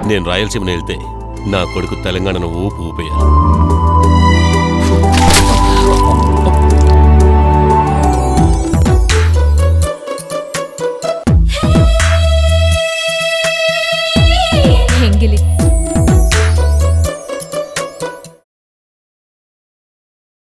నేను రాయలసీమను వెళ్తే నా కొడుకు తెలంగాణను ఊపేయాలి. ఎంగిలి